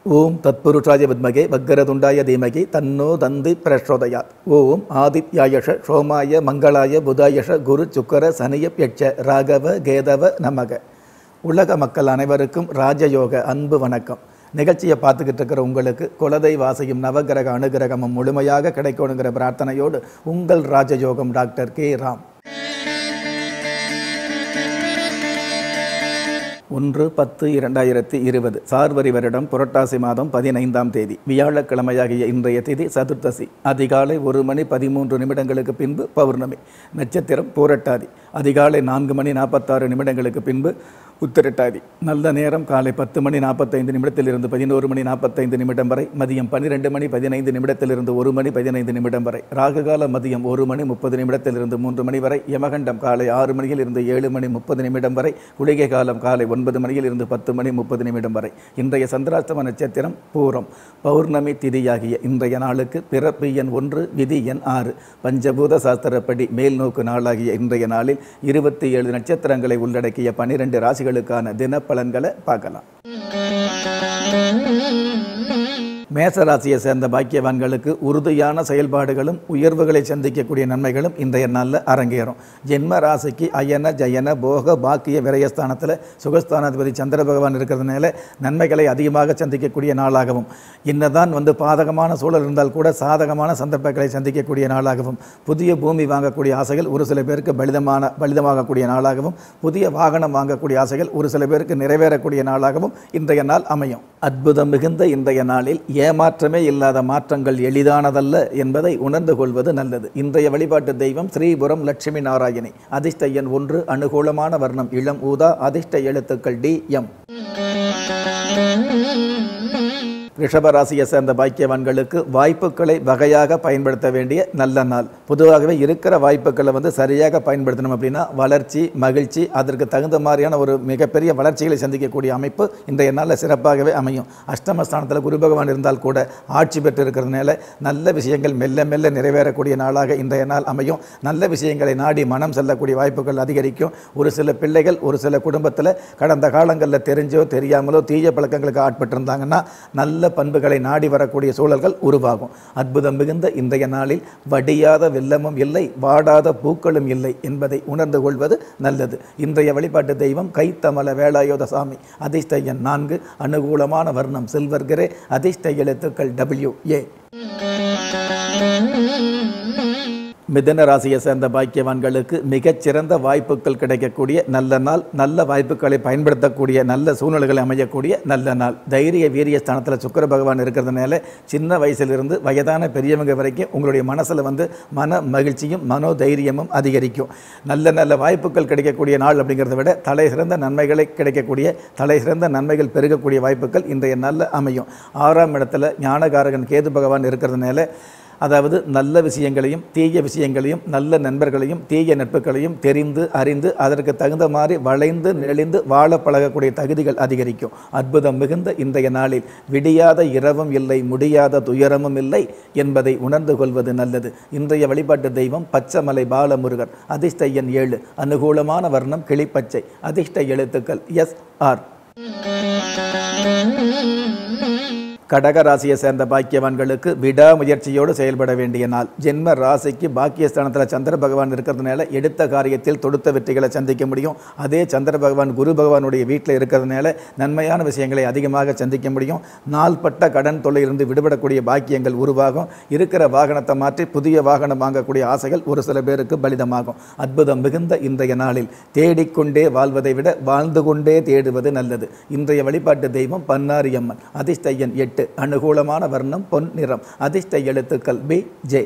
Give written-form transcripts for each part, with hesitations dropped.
ஓம் தத்புருஷாய வித்மகே வக்கரதுண்டாய தீமகி தன்னோ தந்தி பிரச்சோதயாத். ஓம் ஆதித்யாயஷ சோமாய மங்களாய புதாயஷ குரு சுக்கர சனியப்யட்ச ராகவ கேதவ நமக. உலக மக்கள் அனைவருக்கும் ராஜயோக அன்பு வணக்கம். நிகழ்ச்சியை பார்த்துக்கிட்டு இருக்கிற உங்களுக்கு குலதெய்வாசையும் நவகிரக அனுகிரகமும் முழுமையாக கிடைக்கணுங்கிற பிரார்த்தனையோடு உங்கள் ராஜயோகம் டாக்டர்.K.Ram. 1/10/2020 சார்வரி வருடம் புரட்டாசி மாதம் 15ஆம் தேதி வியாழக்கிழமையாகிய இன்றைய திதி சதுர்த்தசி. அதிகாலை 1:13 பின்பு பௌர்ணமி. நட்சத்திரம் பூரட்டாதி. அதிகாலை 4:46 பின்பு உத்திரட்டாதி. நல்ல நேரம் காலை 10:45 11:45 வரை, மதியம் 12:15 1:15 வரை, ராகுகால மதியம் 1:30 3 வரை, யமகண்டம் காலை 6 மணியிலிருந்து 7:30 வரை, குளிகை காலம் காலை 9 மணியிலிருந்து 10:30 வரை. இன்றைய சந்திராஷ்டம நட்சத்திரம் பூரம். பௌர்ணமி திதியாகிய இன்றைய நாளுக்கு பிறப்பு எண் 1, விதி எண் 6. பஞ்சபூத சாஸ்திரப்படி மேல்நோக்கு நாளாகிய இன்றைய நாளில் 27 நட்சத்திரங்களை உள்ளடக்கிய 12 ராசிகளுக்கான தின பலன்களை பார்க்கலாம். மேச ராசியை சேர்ந்த பாக்கியவான்களுக்கு உறுதியான செயல்பாடுகளும் உயர்வுகளை சந்திக்கக்கூடிய நன்மைகளும் இன்றைய நாளில் அரங்கேறும். ஜென்ம ராசிக்கு அயன ஜயன போக பாக்கிய விரயஸ்தானத்தில் சுகஸ்தானாதிபதி சந்திர பகவான் இருக்கிறதுனால நன்மைகளை அதிகமாக சந்திக்கக்கூடிய நாளாகவும், இன்னதான் பாதகமான சூழல் இருந்தால் கூட சாதகமான சந்தர்ப்பங்களை சந்திக்கக்கூடிய நாளாகவும், புதிய பூமி வாங்கக்கூடிய ஆசைகள் ஒரு சில பேருக்கு பலிதமாகக்கூடிய நாளாகவும், புதிய வாகனம் வாங்கக்கூடிய ஆசைகள் ஒரு சில பேருக்கு நிறைவேறக்கூடிய நாளாகவும் இன்றைய நாள் அமையும். அற்புதம் மிகுந்த இன்றைய நாளில் ஏமாற்றமே இல்லாத மாற்றங்கள் எளிதானதல்ல என்பதை உணர்ந்து கொள்வது நல்லது. இன்றைய வழிபாட்டு தெய்வம் ஸ்ரீபுரம் லட்சுமி நாராயணி. அதிர்ஷ்ட எண் 1, அனுகூலமான வர்ணம் இளம் ஊதா, அதிர்ஷ்ட எழுத்துக்கள் D.M. ரிஷபராசியை சேர்ந்த பாக்கியவான்களுக்கு வாய்ப்புகளை வகையாக பயன்படுத்த வேண்டிய நல்ல நாள். பொதுவாகவே இருக்கிற வாய்ப்புகளை சரியாக பயன்படுத்தணும் அப்படின்னா வளர்ச்சி, மகிழ்ச்சி, அதற்கு தகுந்த மாதிரியான ஒரு மிகப்பெரிய வளர்ச்சிகளை சந்திக்கக்கூடிய அமைப்பு இன்றைய நாளில் சிறப்பாகவே அமையும். அஷ்டமஸ்தானத்தில் குரு பகவான் இருந்தால் கூட ஆட்சி பெற்று இருக்கிறதுனால நல்ல விஷயங்கள் மெல்ல மெல்ல நிறைவேறக்கூடிய நாளாக இன்றைய நாள் அமையும். நல்ல விஷயங்களை நாடி மனம் செல்லக்கூடிய வாய்ப்புகள் அதிகரிக்கும். ஒரு சில பிள்ளைகள் ஒரு சில குடும்பத்தில் கடந்த காலங்களில் தெரிஞ்சோ தெரியாமலோ தீய பழக்கங்களுக்கு ஆட்பட்டிருந்தாங்கன்னா நல்ல பண்புகளை நாடி வரக்கூடிய சூழல்கள் உருவாகும். அற்புதம் மிகுந்த இன்றைய நாளில் வடியாத வெள்ளமும் இல்லை, வாடாத பூக்களும் இல்லை என்பதை உணர்ந்து கொள்வது நல்லது. இன்றைய வழிபாட்டு தெய்வம் கைத்தமல வேலாயுத சாமி. அதிர்ஷ்ட எண் 4, அனுகூலமான வர்ணம் சில்வர் கிரே, அதிர்ஷ்ட எழுத்துக்கள் WA. மிதுன ராசியை சேர்ந்த பாக்கியவான்களுக்கு மிகச்சிறந்த வாய்ப்புகள் கிடைக்கக்கூடிய நல்ல நாள். நல்ல வாய்ப்புகளை பயன்படுத்தக்கூடிய நல்ல சூழ்நிலைகளை அமையக்கூடிய நல்ல நாள். தைரிய வீரிய ஸ்தானத்தில் சுக்கிர பகவான் இருக்கிறதுனால சின்ன வயசிலிருந்து வயதான பெரியவங்க வரைக்கும் உங்களுடைய மனசில் மன மகிழ்ச்சியும் மனோதைரியமும் அதிகரிக்கும். நல்ல நல்ல வாய்ப்புகள் கிடைக்கக்கூடிய நாள் அப்படிங்கிறத விட தலை சிறந்த நன்மைகளை கிடைக்கக்கூடிய, தலை சிறந்த நன்மைகள் பெருகக்கூடிய வாய்ப்புகள் இன்றைய நாளில் அமையும். 6ஆம் இடத்துல ஞானகாரகன் கேது பகவான் இருக்கிறதுனால, அதாவது நல்ல விஷயங்களையும் தீய விஷயங்களையும் நல்ல நண்பர்களையும் தீய நட்புகளையும் தெரிந்து அறிந்து அதற்கு தகுந்த மாதிரி வளைந்து நெளிந்து வாழ பழகக்கூடிய தகுதிகள் அதிகரிக்கும். அற்புதம் மிகுந்த இன்றைய நாளில் விடியாத இரவும் இல்லை, முடியாத துயரமும் இல்லை என்பதை உணர்ந்து கொள்வது நல்லது. இன்றைய வழிபாட்டு தெய்வம் பச்சைமலை பாலமுருகர். அதிர்ஷ்ட எண் 7, அனுகூலமான வர்ணம் கிளிப்பச்சை, அதிர்ஷ்ட எழுத்துக்கள் SR. கடக ராசியை சேர்ந்த பாக்கியவான்களுக்கு விடாமுயற்சியோடு செயல்பட வேண்டிய நாள். ஜென்ம ராசிக்கு பாக்கியஸ்தானத்தில் சந்திர பகவான் இருக்கிறதுனால எடுத்த காரியத்தில் தொடுத்த வெற்றிகளை சந்திக்க முடியும். அதே சந்திர பகவான் குரு பகவானுடைய வீட்டில் இருக்கிறதுனால நன்மையான விஷயங்களை அதிகமாக சந்திக்க முடியும். நாள்பட்ட கடன் தொல்லையிலிருந்து விடுபடக்கூடிய பாக்கியங்கள் உருவாகும். இருக்கிற வாகனத்தை மாற்றி புதிய வாகனம் வாங்கக்கூடிய ஆசைகள் ஒரு சில பேருக்கு பலிதமாகும். அற்புதம் மிகுந்த இன்றைய நாளில் தேடிக்கொண்டே வாழ்வதை விட வாழ்ந்து கொண்டே தேடுவது நல்லது. இன்றைய வழிபாட்டு தெய்வம் பன்னாரி அம்மன். அதிர்ஷ்ட எண் 8, அனுகூலமான வர்ணம் பொன் நிறம், அதிர்ஷ்ட எழுத்துக்கள் BJ.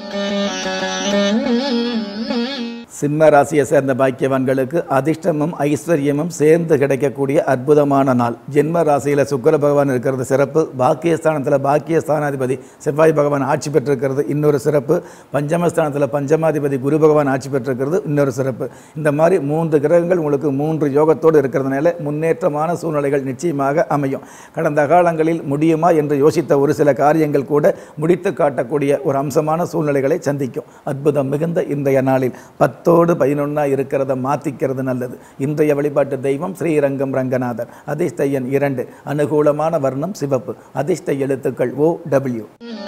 சிம்ம ராசியை சேர்ந்த பாக்கியவான்களுக்கு அதிர்ஷ்டமும் ஐஸ்வர்யமும் சேர்ந்து கிடைக்கக்கூடிய அற்புதமான நாள். ஜென்ம ராசியில் சுக்கிர பகவான் இருக்கிறது சிறப்பு. பாக்கியஸ்தானத்தில் பாக்கியஸ்தானாதிபதி செவ்வாய் பகவான் ஆட்சி பெற்றிருக்கிறது இன்னொரு சிறப்பு. பஞ்சமஸ்தானத்தில் பஞ்சமாதிபதி குரு பகவான் ஆட்சி பெற்றிருக்கிறது இன்னொரு சிறப்பு. இந்த மாதிரி 3 கிரகங்கள் உங்களுக்கு 3 யோகத்தோடு இருக்கிறதுனால முன்னேற்றமான சூழ்நிலைகள் நிச்சயமாக அமையும். கடந்த காலங்களில் முடியுமா என்று யோசித்த ஒரு சில காரியங்கள் கூட முடித்து காட்டக்கூடிய ஒரு அம்சமான சூழ்நிலைகளை சந்திக்கும். அற்புதம் மிகுந்த இன்றைய நாளில் 10 10 11 இருக்கிறத மாற்றிக்கிறது நல்லது. இன்றைய வழிபாட்டு தெய்வம் ஸ்ரீரங்கம் ரங்கநாதர். அதிர்ஷ்ட எண் 2. அனுகூலமான வர்ணம் சிவப்பு. அதிர்ஷ்ட எழுத்துக்கள் OW.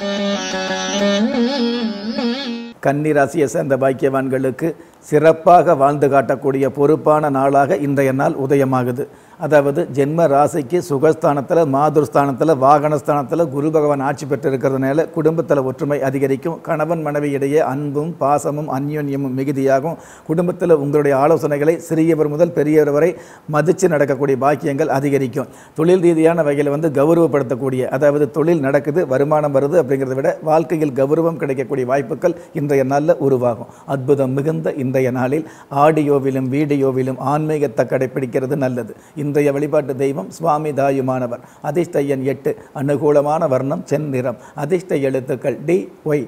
கன்னி ராசியை சேர்ந்த பாக்கியவான்களுக்கு சிறப்பாக வாழ்ந்து காட்டக்கூடிய பொறுப்பான நாளாக இன்றைய நாள் உதயமாகுது. அதாவது ஜென்ம ராசிக்கு சுகஸ்தானத்தில், மாதுர்ஸ்தானத்தில், வாகனஸ்தானத்தில் குரு பகவான் ஆட்சி பெற்று இருக்கிறதுனால குடும்பத்தில் ஒற்றுமை அதிகரிக்கும். கணவன் மனைவி இடையே அன்பும் பாசமும் அந்யோன்யமும் மிகுதியாகும். குடும்பத்தில் உங்களுடைய ஆலோசனைகளை சிறியவர் முதல் பெரியவர் வரை மதித்து நடக்கக்கூடிய பாக்கியங்கள் அதிகரிக்கும். தொழில் ரீதியான வகையில் கௌரவப்படுத்தக்கூடிய, அதாவது தொழில் நடக்குது, வருமானம் வருது அப்படிங்கிறத விட வாழ்க்கையில் கௌரவம் கிடைக்கக்கூடிய வாய்ப்புகள் இன்றைய நாளில் உருவாகும். அற்புதம் மிகுந்த இன்றைய நாளில் ஆடியோவிலும் வீடியோவிலும் ஆன்மீகத்தை கடைபிடிக்கிறது நல்லது. இன்றைய வழிபாட்டு தெய்வம் சுவாமி தாயுமானவர். அதிர்ஷ்ட எண் 8. அனுகூலமான வர்ணம் செந்நிறம். அதிர்ஷ்ட எழுத்துக்கள் DY.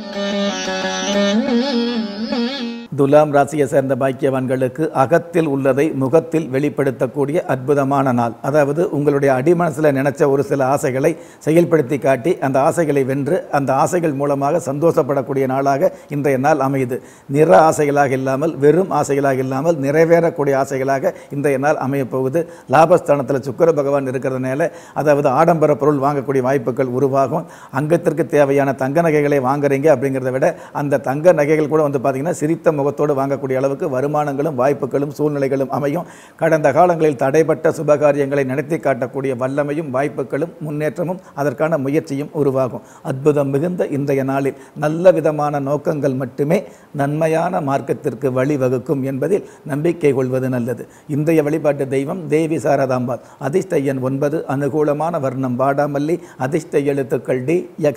துலாம் ராசியை சேர்ந்த பாக்கியவான்களுக்கு அகத்தில் உள்ளதை முகத்தில் வெளிப்படுத்தக்கூடிய அற்புதமான நாள். அதாவது உங்களுடைய அடிமனசில் நினைச்ச ஒரு சில ஆசைகளை செயல்படுத்தி காட்டி அந்த ஆசைகளை வென்று அந்த ஆசைகள் மூலமாக சந்தோஷப்படக்கூடிய நாளாக இன்றைய நாள் அமையுது. நிற ஆசைகளாக இல்லாமல், வெறும் ஆசைகளாக இல்லாமல் நிறைவேறக்கூடிய ஆசைகளாக இன்றைய நாள் அமையப்போகுது. லாபஸ்தானத்தில் சுக்கிர பகவான் இருக்கிறதுனால, அதாவது ஆடம்பர பொருள் வாங்கக்கூடிய வாய்ப்புகள் உருவாகும். அங்கத்திற்கு தேவையான தங்க நகைகளை வாங்குறீங்க அப்படிங்கிறத விட அந்த தங்க நகைகள் கூட பார்த்தீங்கன்னா சிரித்த முகத்தோடு வாங்கக்கூடிய அளவுக்கு வருமானங்களும் வாய்ப்புகளும் சூழ்நிலைகளும் அமையும். கடந்த காலங்களில் தடைப்பட்ட சுபகாரியங்களை நடத்தி காட்டக்கூடிய வல்லமையும் வாய்ப்புகளும் முன்னேற்றமும் அதற்கான முயற்சியும் உருவாகும். அற்புதம் மிகுந்த இன்றைய நாளில் நல்ல விதமான நோக்கங்கள் மட்டுமே நன்மையான மார்க்கத்திற்கு வழிவகுக்கும் என்பதில் நம்பிக்கை கொள்வது நல்லது. இன்றைய வழிபாட்டு தெய்வம் தேவி சாரதாம்பாள். அதிர்ஷ்ட எண் 9. அனுகூலமான வர்ணம் வாடாமல்லி. அதிர்ஷ்ட எழுத்துக்கள் DX.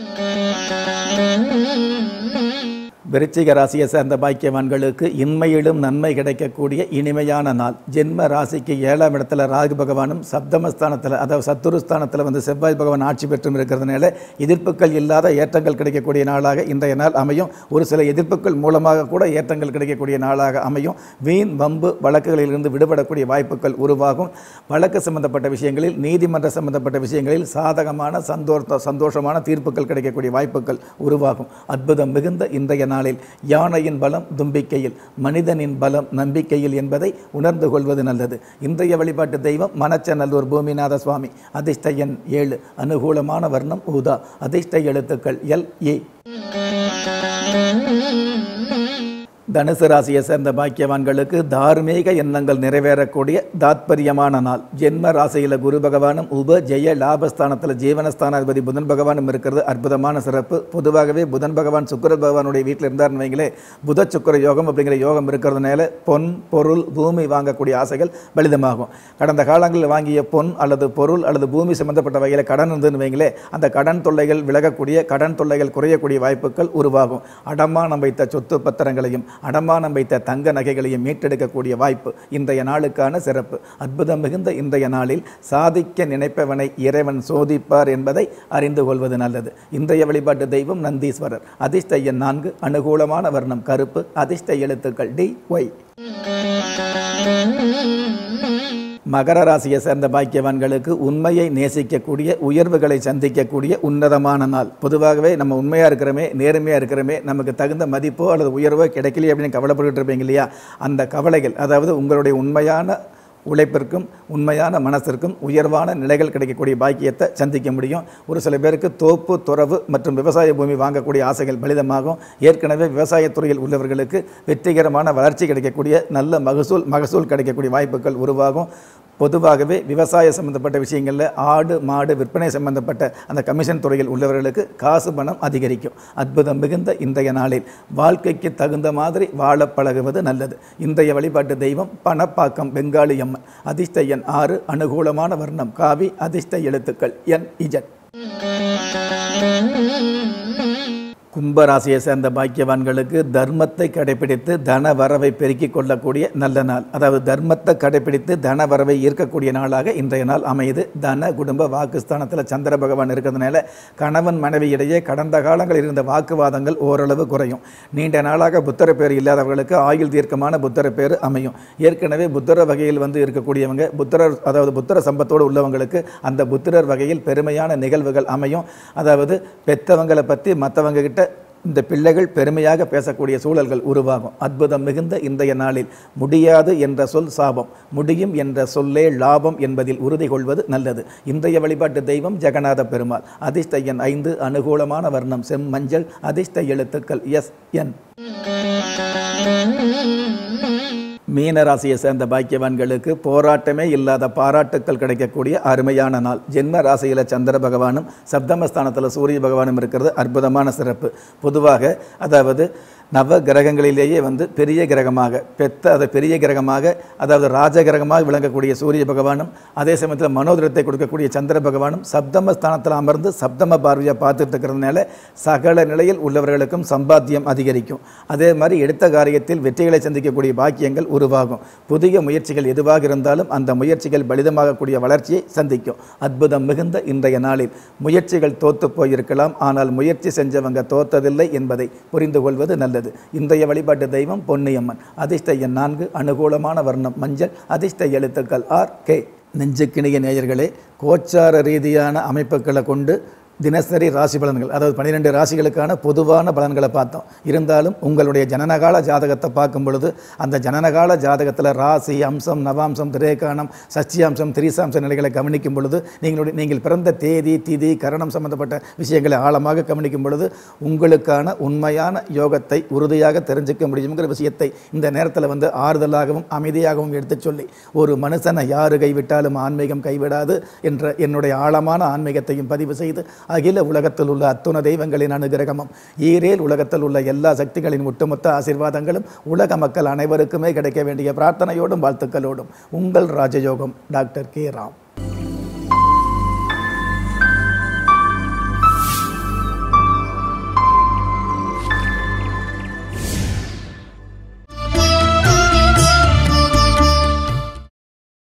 விருச்சிக ராசியை சேர்ந்த பாக்கியவான்களுக்கு இன்மையிலும் நன்மை கிடைக்கக்கூடிய இனிமையான நாள். ஜென்ம ராசிக்கு 7ஆம் இடத்துல ராகு பகவானும், சப்தமஸ்தானத்தில் அதாவது சத்துருஸ்தானத்தில் செவ்வாய் பகவான் ஆட்சி பெற்றும் இருக்கிறதுனால எதிர்ப்புகள் இல்லாத ஏற்றங்கள் கிடைக்கக்கூடிய நாளாக இன்றைய நாள் அமையும். ஒரு சில எதிர்ப்புகள் மூலமாக கூட ஏற்றங்கள் கிடைக்கக்கூடிய நாளாக அமையும். வீண் வம்பு வழக்குகளிலிருந்து விடுபடக்கூடிய வாய்ப்புகள் உருவாகும். வழக்கு சம்பந்தப்பட்ட விஷயங்களில், நீதிமன்ற சம்பந்தப்பட்ட விஷயங்களில் சாதகமான சந்தோஷமான தீர்ப்புகள் கிடைக்கக்கூடிய வாய்ப்புகள் உருவாகும். அற்புதம் மிகுந்த இன்றைய நாளில் யானையின் பலம் தும்பிக்கையில், மனிதனின் பலம் நம்பிக்கையில் என்பதை உணர்ந்து கொள்வது நல்லது. இன்றைய வழிபாட்டு தெய்வம் மணச்சநல்லூர் பூமிநாத சுவாமி. அதிர்ஷ்ட எண் 7. அனுகூலமான வர்ணம் ஊதா. அதிர்ஷ்ட எழுத்துக்கள் LE. தனுசு ராசியை சேர்ந்த பாக்கியவான்களுக்கு தார்மீக எண்ணங்கள் நிறைவேறக்கூடிய தாத்பரியமான நாள். ஜென்ம ராசியில் குரு பகவானும் உப ஜெய லாபஸ்தானத்தில் ஜீவனஸ்தானாதிபதி புதன் பகவானும் இருக்கிறது அற்புதமான சிறப்பு. பொதுவாகவே புதன் பகவான் சுக்கிர பகவானுடைய வீட்டில் இருந்தார்னு வைங்களே, புத சுக்கிர யோகம் அப்படிங்கிற யோகம் இருக்கிறதுனால பொன் பொருள் பூமி வாங்கக்கூடிய ஆசைகள் பலிதமாகும். கடந்த காலங்களில் வாங்கிய பொன் அல்லது பொருள் அல்லது பூமி சம்பந்தப்பட்ட வகையில் கடன் இருந்ததுன்னு வைங்களே, அந்த கடன் தொல்லைகள் விலகக்கூடிய, கடன் தொல்லைகள் குறையக்கூடிய வாய்ப்புகள் உருவாகும். அடமானம் வைத்த சொத்து பத்திரங்களையும் அடமானம் வைத்த தங்க நகைகளையும் மீட்டெடுக்கக்கூடிய வாய்ப்பு இன்றைய நாளுக்கான சிறப்பு. அற்புதம் மிகுந்த இன்றைய நாளில் சாதிக்க நினைப்பவனை இறைவன் சோதிப்பார் என்பதை அறிந்து கொள்வது நல்லது. இன்றைய வழிபாட்டு தெய்வம் நந்தீஸ்வரர். அதிர்ஷ்ட எண் 4. அனுகூலமான வர்ணம் கருப்பு. அதிர்ஷ்ட எழுத்துக்கள் DY. மகர ராசியை சேர்ந்த பாக்கியவான்களுக்கு உண்மையை நேசிக்கக்கூடிய, உயர்வுகளை சந்திக்கக்கூடிய உன்னதமான நாள். பொதுவாகவே நம்ம உண்மையாக இருக்கிறோமே, நேர்மையாக இருக்கிறோமே, நமக்கு தகுந்த மதிப்போ அல்லது உயர்வோ கிடைக்கலையே அப்படின்னு கவலைப்பட்டு இருப்பீங்க இல்லையா? அந்த கவலைகள், அதாவது உங்களுடைய உண்மையான உழைப்பிற்கும் உண்மையான மனசிற்கும் உயர்வான நிலைகள் கிடைக்கக்கூடிய பாக்கியத்தை சந்திக்க முடியும். ஒரு சில பேருக்கு தோப்பு துறவு மற்றும் விவசாய பூமி வாங்கக்கூடிய ஆசைகள் பலிதமாகும். ஏற்கனவே விவசாயத்துறையில் உள்ளவர்களுக்கு வெற்றிகரமான வளர்ச்சி கிடைக்கக்கூடிய, நல்ல மகசூல் கிடைக்கக்கூடிய வாய்ப்புகள் உருவாகும். பொதுவாகவே விவசாய சம்பந்தப்பட்ட விஷயங்களில் ஆடு மாடு விற்பனை சம்பந்தப்பட்ட அந்த கமிஷன் துறையில் உள்ளவர்களுக்கு காசு பணம் அதிகரிக்கும். அற்புதம் மிகுந்த இன்றைய நாளில் வாழ்க்கைக்கு தகுந்த மாதிரி வாழ பழகுவது நல்லது. இன்றைய வழிபாட்டு தெய்வம் பணப்பாக்கம் பெங்காளி அம்மன். அதிர்ஷ்ட எண் 6. அனுகூலமான வர்ணம் காவி. அதிர்ஷ்ட எழுத்துக்கள் NZ. கும்பராசியை சேர்ந்த பாக்கியவான்களுக்கு தர்மத்தை கடைபிடித்து தன வரவை பெருக்கிக் கொள்ளக்கூடிய நல்ல நாள். அதாவது தர்மத்தை கடைபிடித்து தன வரவை ஈர்க்கக்கூடிய நாளாக இன்றைய நாள் அமையுது. தன குடும்ப வாக்குஸ்தானத்தில் சந்திர பகவான் இருக்கிறதுனால கணவன் மனைவி இடையே கடந்த காலங்களில் இருந்த வாக்குவாதங்கள் ஓரளவு குறையும். நீண்ட நாளாக புத்தர பேர் இல்லாதவர்களுக்கு ஆயுள் தீர்க்கமான புத்தர பேர் அமையும். ஏற்கனவே புத்தர வகையில் இருக்கக்கூடியவங்க, புத்தர சம்பத்தோடு உள்ளவங்களுக்கு அந்த புத்திரர் வகையில் பெருமையான நிகழ்வுகள் அமையும். அதாவது பெற்றவங்களை பற்றி மற்றவங்க கிட்ட இந்த பிள்ளைகள் பெருமையாக பேசக்கூடிய சூழல்கள் உருவாகும். அற்புதம் மிகுந்த இன்றைய நாளில் முடியாது என்ற சொல் சாபம், முடியும் என்ற சொல்லே லாபம் என்பதில் உறுதி கொள்வது நல்லது. இன்றைய வழிபாட்டு தெய்வம் ஜெகநாத பெருமாள். அதிர்ஷ்ட எண் 5, அனுகூலமான வர்ணம் செம்மஞ்சள், அதிர்ஷ்ட எழுத்துக்கள் SN. மீன ராசியை சேர்ந்த பாக்கியவான்களுக்கு போராட்டமே இல்லாத பாராட்டுக்கள் கிடைக்கக்கூடிய அருமையான நாள். ஜென்ம ராசியில் சந்திர பகவானும் சப்தமஸ்தானத்தில் சூரிய பகவானும் இருக்கிறது அற்புதமான சிறப்பு. பொதுவாக அதாவது நவ கிரகங்களிலேயே பெரிய கிரகமாக பெரிய கிரகமாக அதாவது ராஜ கிரகமாக விளங்கக்கூடிய சூரிய பகவானும் அதே சமயத்தில் மனோதிரத்தை கொடுக்கக்கூடிய சந்திர பகவானும் சப்தமஸ்தானத்தில் அமர்ந்து சப்தம பார்வையை பார்த்துட்டு இருக்கிறதுனால சகல நிலையில் உள்ளவர்களுக்கும் சம்பாத்தியம் அதிகரிக்கும். அதே மாதிரி எடுத்த காரியத்தில் வெற்றிகளை சந்திக்கக்கூடிய பாக்கியங்கள் உருவாகும். புதிய முயற்சிகள் எதுவாக இருந்தாலும் அந்த முயற்சிகள் பலிதமாகக்கூடிய வளர்ச்சியை சந்திக்கும். அற்புதம் மிகுந்த இன்றைய நாளில் முயற்சிகள் தோத்து போயிருக்கலாம், ஆனால் முயற்சி செஞ்சவங்க தோத்ததில்லை என்பதை புரிந்து கொள்வது நல்லது. இன்றைய வழிபாட்டு தெய்வம் பொன்னியம்மன். அதிர்ஷ்ட எண் 4, அனுகூலமான வர்ணம் மஞ்சள், அதிர்ஷ்ட எழுத்துக்கள் RK. நெஞ்சுக்கிணிய நேயர்களே, கோச்சார ரீதியான அமைப்புகளை கொண்டு தினசரி ராசி பலன்கள் அதாவது 12 ராசிகளுக்கான பொதுவான பலன்களை பார்த்தோம். இருந்தாலும் உங்களுடைய ஜனனகால ஜாதகத்தை பார்க்கும் பொழுது அந்த ஜனனகால ஜாதகத்தில் ராசி அம்சம் நவாம்சம் திரேகானம் சஷ்டியாம்சம் திரிசாம்ச நிலைகளை கவனிக்கும் பொழுது நீங்கள் பிறந்த தேதி திதி கரணம் சம்பந்தப்பட்ட விஷயங்களை ஆழமாக கவனிக்கும் பொழுது உங்களுக்கான உண்மையான யோகத்தை உறுதியாக தெரிஞ்சுக்க முடியுங்கிற விஷயத்தை இந்த நேரத்தில் ஆறுதலாகவும் அமைதியாகவும் எடுத்து சொல்லி, ஒரு மனுஷனை யாரு கைவிட்டாலும் ஆன்மீகம் கைவிடாது என்ற என்னுடைய ஆழமான ஆன்மீகத்தையும் பதிவு செய்து அகில உலகத்தில் உள்ள அத்துண தெய்வங்களின் அனுகிரகமும் ஈரேல் உலகத்தில் உள்ள எல்லா சக்திகளின் ஒட்டுமொத்த ஆசீர்வாதங்களும் உலக மக்கள் அனைவருக்குமே கிடைக்க வேண்டிய பிரார்த்தனையோடும் வாழ்த்துக்களோடும் உங்கள் ராஜயோகம் டாக்டர் K.Ram.